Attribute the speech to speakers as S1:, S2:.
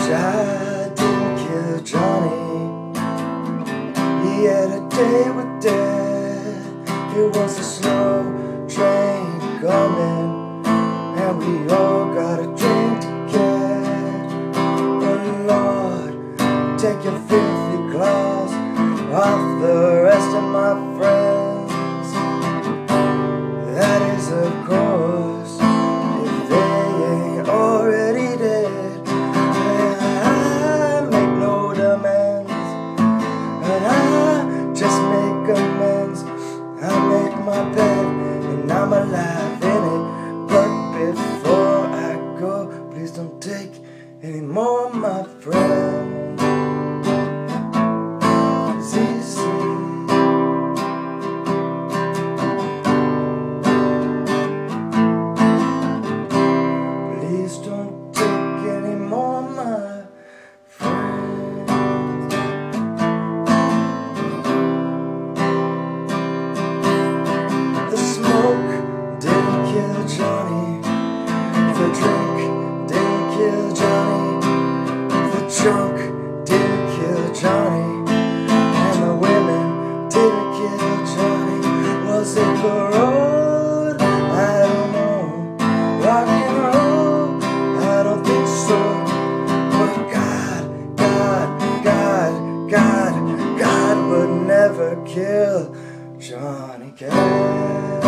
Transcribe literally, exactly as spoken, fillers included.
S1: Jack didn't kill Johnny. He had a day with Dad. It was a slow train coming, and we all got a drink to get. But Lord, take your filthy claws off the rest of my friends. That is, of course, if they ain't already dead. I make no demands, and I just make amends. I make my bed, and I'm alive in it. But before I go, please don't take any more of my friends. Please don't take any more of my friends. The smoke didn't kill Johnny. The drink didn't kill Johnny. The junk didn't kill Johnny. And the women didn't kill Johnny. Was it the road? I don't know. Rock and roll? I don't think so. But God, God, God, God, God would never kill Johnny Cash.